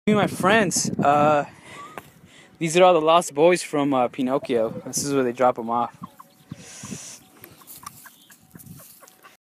Me and my friends, these are all the lost boys from Pinocchio. This is where they drop them off.